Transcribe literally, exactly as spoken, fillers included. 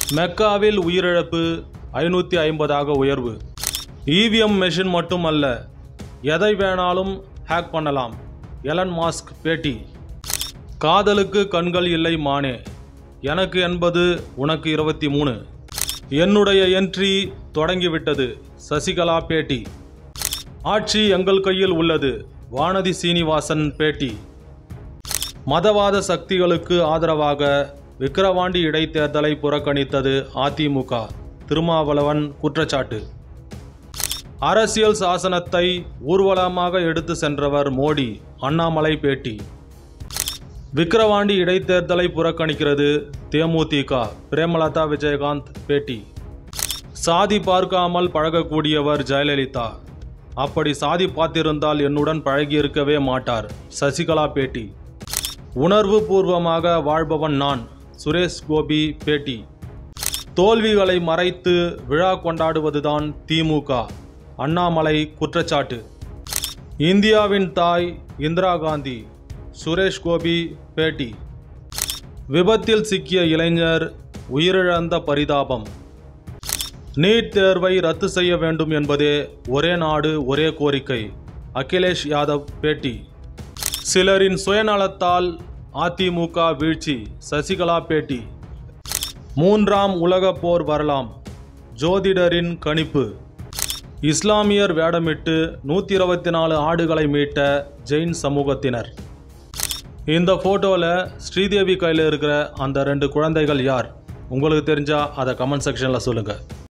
மெக்காவில் உயிரிழப்பு ஐநூற்றி ஐம்பதாக உயர்வு. இவிஎம் மெஷின் மட்டுமல்ல, எதை வேணாலும் ஹேக் பண்ணலாம். எலன் மாஸ்க் பேட்டி. காதலுக்கு கண்கள் இல்லை மானே, எனக்கு எண்பது உனக்கு இருபத்தி மூணு. என்னுடைய என்ட்ரி தொடங்கிவிட்டது. சசிகலா பேட்டி. ஆட்சி எங்கள் கையில் உள்ளது. வானதி சீனிவாசன் பேட்டி. மதவாத சக்திகளுக்கு ஆதரவாக விக்கிரவாண்டி இடைத்தேர்தலை புறக்கணித்தது அதிமுக. திருமாவளவன் குற்றச்சாட்டு. அரசியல் சாசனத்தை ஊர்வலமாக எடுத்து சென்றவர் மோடி. அண்ணாமலை பேட்டி. விக்கிரவாண்டி இடைத்தேர்தலை புறக்கணிக்கிறது தேமுதிக. பிரேமலதா விஜயகாந்த் பேட்டி. சாதி பார்க்காமல் பழகக்கூடியவர் ஜெயலலிதா. அப்படி சாதி பார்த்திருந்தால் என்னுடன் பழகியிருக்கவே மாட்டார். சசிகலா பேட்டி. உணர்வு பூர்வமாக வாழ்பவன் நான். சுரேஷ் கோபி பேட்டி. தோல்விகளை மறைத்து விழா கொண்டாடுவதுதான் திமுக. அண்ணாமலை குற்றச்சாட்டு. இந்தியாவின் தாய் இந்திரா காந்தி. சுரேஷ் கோபி பேட்டி. விபத்தில் சிக்கிய இளைஞர் உயிரிழந்த பரிதாபம். நீட் தேர்வை ரத்து செய்ய வேண்டும் என்பதே ஒரே நாடு ஒரே கோரிக்கை. அகிலேஷ் யாதவ் பேட்டி. சிலரின் சுயநலத்தால் அதிமுக வீழ்ச்சி. சசிகலா பேட்டி. மூன்றாம் உலகப் போர் வரலாம். ஜோதிடரின் கணிப்பு. இஸ்லாமியர் வேடமிட்டு நூற்றி இருபத்தி நாலு ஆடுகளை மீட்ட ஜெயின் சமூகத்தினர். இந்த ஃபோட்டோவில் ஸ்ரீதேவி கையில் இருக்கிற அந்த ரெண்டு குழந்தைகள் யார்? உங்களுக்கு தெரிஞ்சால் அதை கமெண்ட் செக்ஷனில் சொல்லுங்கள்.